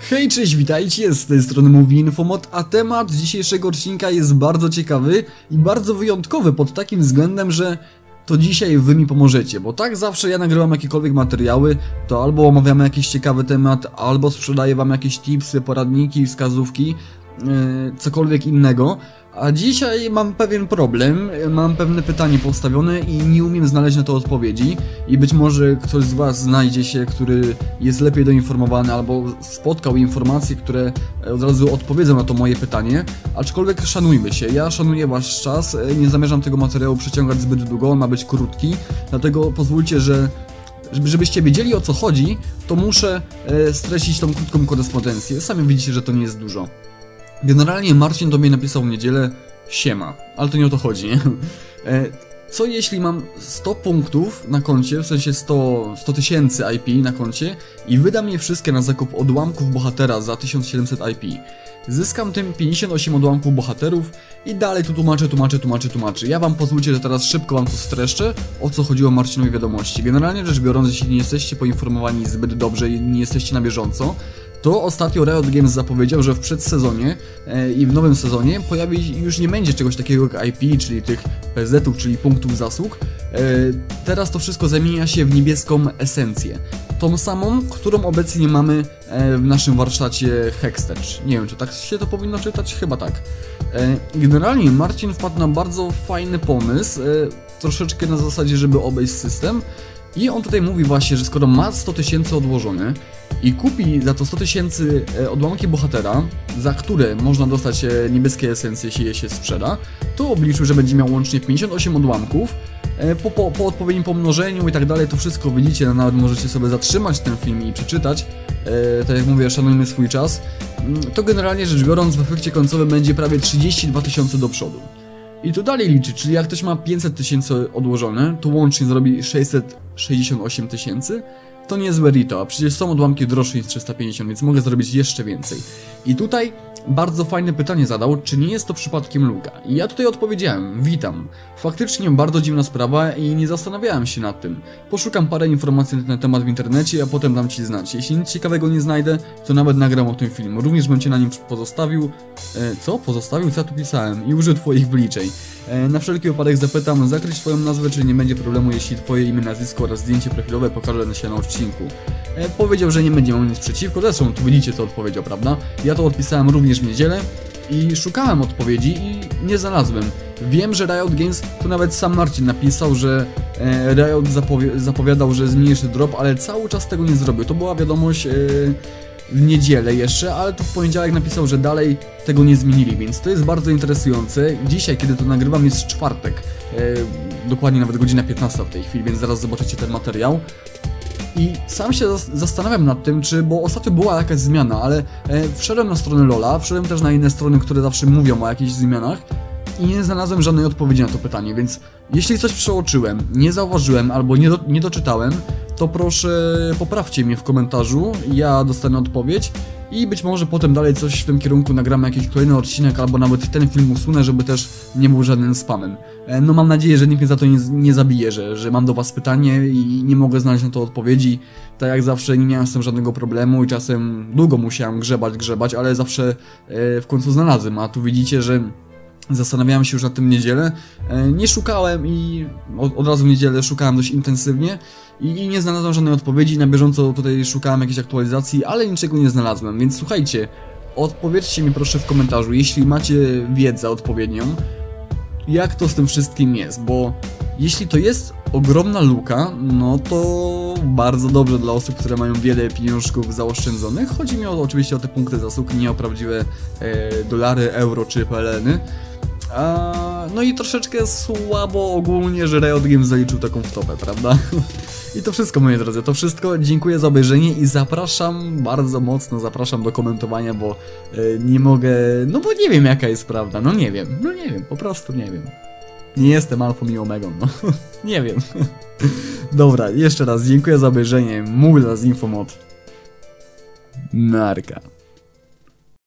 Hej, cześć, witajcie, z tej strony mówi Infomod, a temat dzisiejszego odcinka jest bardzo ciekawy i bardzo wyjątkowy pod takim względem, że to dzisiaj wy mi pomożecie, bo tak zawsze ja nagrywam jakiekolwiek materiały, to albo omawiamy jakiś ciekawy temat, albo sprzedaję wam jakieś tipsy, poradniki, wskazówki, cokolwiek innego. A dzisiaj mam pewien problem, mam pewne pytanie postawione i nie umiem znaleźć na to odpowiedzi. I być może ktoś z was znajdzie się, który jest lepiej doinformowany albo spotkał informacje, które od razu odpowiedzą na to moje pytanie. Aczkolwiek szanujmy się, ja szanuję wasz czas, nie zamierzam tego materiału przeciągać zbyt długo, on ma być krótki. Dlatego pozwólcie, żebyście wiedzieli, o co chodzi, to muszę streścić tą krótką korespondencję. Sami widzicie, że to nie jest dużo. Generalnie Marcin do mnie napisał w niedzielę: siema, ale to nie o to chodzi, nie? Co jeśli mam 100 punktów na koncie, w sensie 100 tysięcy IP na koncie i wydam je wszystkie na zakup odłamków bohatera za 1700 IP. Zyskam tym 58 odłamków bohaterów i dalej tu tłumaczę. Ja wam pozwólcie, że teraz szybko wam to streszczę, o co chodziło Marcinowi wiadomości. Generalnie rzecz biorąc, jeśli nie jesteście poinformowani zbyt dobrze i nie jesteście na bieżąco, to ostatnio Riot Games zapowiedział, że w przedsezonie i w nowym sezonie już nie będzie czegoś takiego jak IP, czyli tych PZ-ów, czyli punktów zasług. Teraz to wszystko zamienia się w niebieską esencję. Tą samą, którą obecnie mamy w naszym warsztacie Hextech. Nie wiem, czy tak się to powinno czytać? Chyba tak. Generalnie Marcin wpadł na bardzo fajny pomysł, troszeczkę na zasadzie, żeby obejść system. I on tutaj mówi właśnie, że skoro ma 100 tysięcy odłożone i kupi za to 100 tysięcy odłamki bohatera, za które można dostać niebieskie esencje, jeśli je się sprzeda, to obliczył, że będzie miał łącznie 58 odłamków. Po odpowiednim pomnożeniu i tak dalej, to wszystko widzicie, nawet możecie sobie zatrzymać ten film i przeczytać. Tak jak mówię, szanujmy swój czas. To generalnie rzecz biorąc w efekcie końcowym będzie prawie 32 tysiące do przodu. I to dalej liczy, czyli jak ktoś ma 500 tysięcy odłożone, to łącznie zrobi 668 tysięcy. To niezłe rito, a przecież są odłamki droższe niż 350, więc mogę zrobić jeszcze więcej. I tutaj bardzo fajne pytanie zadał, czy nie jest to przypadkiem luka. I ja tutaj odpowiedziałem: witam. Faktycznie bardzo dziwna sprawa i nie zastanawiałem się nad tym. Poszukam parę informacji na ten temat w internecie, a potem dam ci znać. Jeśli nic ciekawego nie znajdę, to nawet nagram o tym film. Również bym cię na nim pozostawił. Co? Pozostawił? Co ja tu pisałem? I użył twoich wliczeń. Na wszelki wypadek zapytam: zakryć twoją nazwę, czy nie będzie problemu, jeśli twoje imię, nazwisko oraz zdjęcie profilowe pokażę się na odcinku. Powiedział, że nie będzie miał nic przeciwko, zresztą tu widzicie, co odpowiedział, prawda? Ja to odpisałem również w niedzielę i szukałem odpowiedzi i nie znalazłem. Wiem, że Riot Games, tu nawet sam Marcin napisał, że Riot zapowiadał, że zmniejszy drop, ale cały czas tego nie zrobił. To była wiadomość w niedzielę jeszcze, ale tu w poniedziałek napisał, że dalej tego nie zmienili, więc to jest bardzo interesujące. Dzisiaj, kiedy to nagrywam, jest czwartek, dokładnie nawet godzina 15 w tej chwili, więc zaraz zobaczycie ten materiał. I sam się zastanawiam nad tym, bo ostatnio była jakaś zmiana, ale wszedłem na stronę LoL'a, wszedłem też na inne strony, które zawsze mówią o jakichś zmianach i nie znalazłem żadnej odpowiedzi na to pytanie, więc jeśli coś przeoczyłem, nie zauważyłem albo nie doczytałem, to proszę poprawcie mnie w komentarzu, ja dostanę odpowiedź i być może potem dalej coś w tym kierunku nagramy, jakiś kolejny odcinek, albo nawet ten film usunę, żeby też nie był żadnym spamem. No mam nadzieję, że nikt mnie za to nie zabije, że mam do was pytanie i nie mogę znaleźć na to odpowiedzi. Tak jak zawsze nie miałem z tym żadnego problemu i czasem długo musiałem grzebać, ale zawsze w końcu znalazłem, a tu widzicie, że zastanawiałem się już nad tym w niedzielę, nie szukałem i od razu w niedzielę szukałem dość intensywnie i nie znalazłem żadnej odpowiedzi, na bieżąco tutaj szukałem jakiejś aktualizacji, ale niczego nie znalazłem, więc słuchajcie, odpowiedzcie mi proszę w komentarzu, jeśli macie wiedzę odpowiednią, jak to z tym wszystkim jest, bo jeśli to jest ogromna luka, no to bardzo dobrze dla osób, które mają wiele pieniążków zaoszczędzonych. Chodzi mi oczywiście o te punkty zasług, nie o prawdziwe dolary, euro czy PLN-y. No i troszeczkę słabo ogólnie, że Riot Games zaliczył taką wtopę, prawda? I to wszystko, moi drodzy, to wszystko. Dziękuję za obejrzenie i zapraszam, bardzo mocno zapraszam do komentowania, bo nie mogę, no bo nie wiem jaka jest prawda, no nie wiem, po prostu nie wiem. Nie jestem alfą i omegą, no nie wiem. Dobra, jeszcze raz dziękuję za obejrzenie, mówię z Infomod. Narka.